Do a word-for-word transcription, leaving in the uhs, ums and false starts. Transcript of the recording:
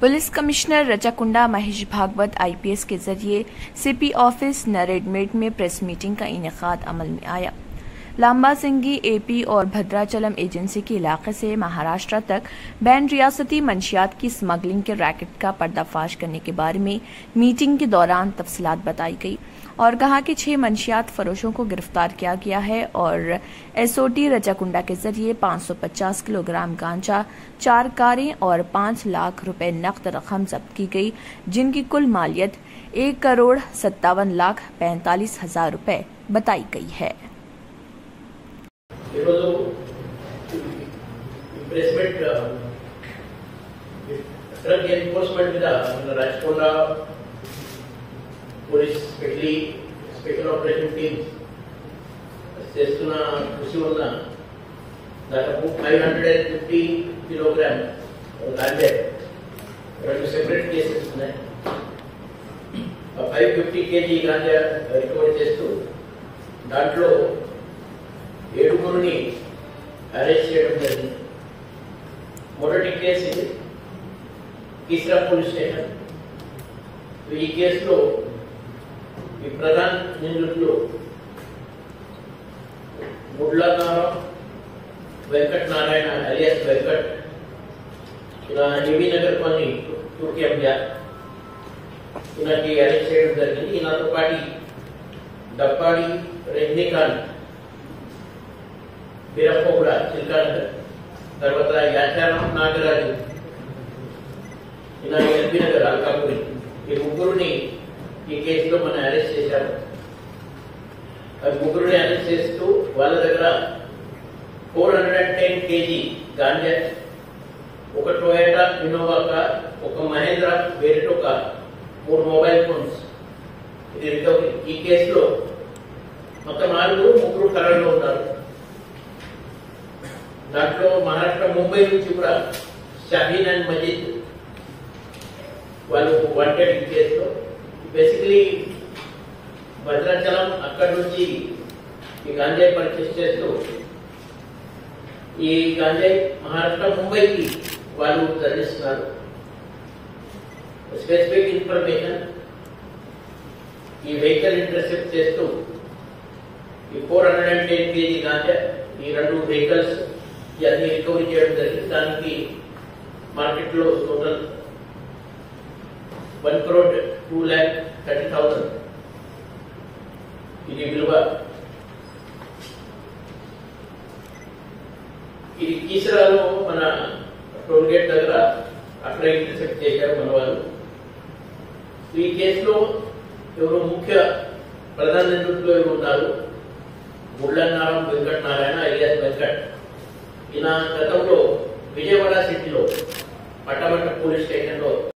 Police commissioner Rachakonda Mahesh Bhagwat IPS के जरिए CP office नरेडमेट में प्रेस मीटिंग का इनेकाद अमल में आया। लांबा सिंगी एपी और भद्राचलम एजेंसी के इलाके से महाराष्ट्र तक बैन रियासती मंशियात की स्मगलिंग के रैकेट का पर्दाफाश करने के बारे में मीटिंग के दौरान तफसीलात बताई गई और कहा कि छह मंशियात फरोशों को गिरफ्तार किया गया है और एसओटी रचाकुंडा के जरिए पाँच सौ पचास किलोग्राम गांजा, चार कारें और पाँच लाख रुपए नकद रकम जब्त की गई, जिनकी कुल मालियत एक करोड़ सत्तावन लाख पैंतालीस हजार रुपए बताई गई है। ड्रग एनफोर्समेंट మీద మన Rachakonda police specially special operation team చేస్తున్న కృషి వల్ల దాదాపు five hundred fifty kilogram ganja రెండు సెపరేట్ కేసెస్ ఉన్నాయి. Five fifty KG ganja recover చేస్తూ దాంట్లో ఏడుగురిని అరెస్ట్ చేయడం జరిగింది. మొదటి కేసు ఇది कीसरा पुलिस स्टेशन. तो ఈ కేసులో ఈ ప్రధాన నిందితులు ముడ్లనారాయణ వెంకట నారాయణ అలియాస్ వెంకట్ ఇలా నివి నగర్ పని టూకి అభ్యా ఈయనకి అరెస్ట్ చేయడం జరిగింది. ఈయనతో పాటు డప్పాడి రజనీకాంత్ బీరప్పగూడ చిల్కానగర్, తర్వాత యాచారం నాగరాజు ఇలాగే ఎల్బీ నగర్ అల్కాపురి, ఈ ముగ్గురుని ఈ కేసులో మనం అరెస్ట్ చేశాము. ఆ ముగ్గురుని అరెస్ట్ చేస్తూ వాళ్ళ దగ్గర four hundred and ten KG ganja, ఒక టొయోటా ఇన్నోవా కార్, ఒక మహేంద్ర వేరిటో కార్, మూడు మొబైల్ ఫోన్స్ ఇది రికవరీ. ఈ కేసులో మొత్తం ఆరుగురు ముగ్గురు కర్రలో ఉన్నారు. దాంట్లో మహారాష్ట్ర ముంబై నుంచి కూడా షాహీన్ అండ్ మజీద్ వాళ్ళు వాంటెడ్ ఈ కేసులో. బేసికలీ భద్రాచలం అక్కడి నుంచి ఈ గాంజాయి పర్చేస్ చేస్తూ ఈ గాంజాయి మహారాష్ట్ర ముంబైకి వాళ్ళు తరలిస్తున్నారు. స్పెసిఫిక్ ఇన్ఫర్మేషన్ ఈ వెహికల్ ఇంటర్సెప్ట్ చేస్తూ ఈ four hundred and ten KG ganja, ఈ రెండు వెహికల్స్ ఇవన్నీ రికవరీ చేయడం జరిగింది. దానికి మార్కెట్ లో total one crore two lakh thirty thousand ఇది విలువ. ఇది కీసరాలో మన టోల్ గేట్ దగ్గర అక్కడ ఇంటర్సెప్ట్ చేశారు మన వాళ్ళు. ఈ కేసులో ఎవరు ముఖ్య ప్రధాన నిందితులు ఎవరు ఉన్నారు? ముడ్లనారాయణ వెంకట నారాయణ అలియాస్ వెంకట్. ఈయన గతంలో విజయవాడ సిటీలో పట్టమట్ట పోలీస్ స్టేషన్ లో